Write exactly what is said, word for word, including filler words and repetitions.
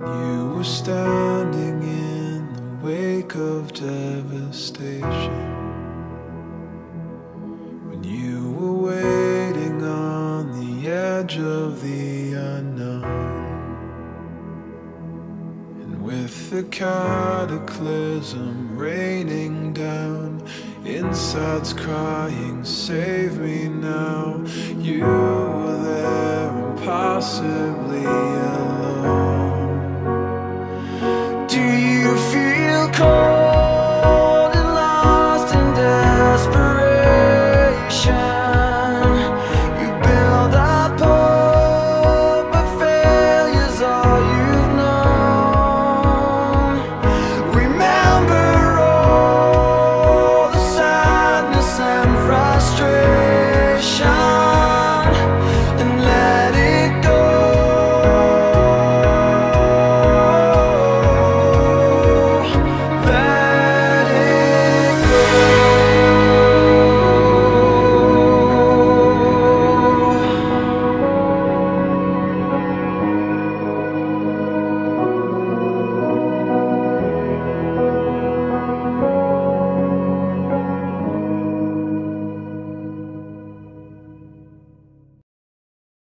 You were standing in the wake of devastation, when you were waiting on the edge of the unknown. And with the cataclysm raining down, insides crying, save me now, you were there impossibly alone.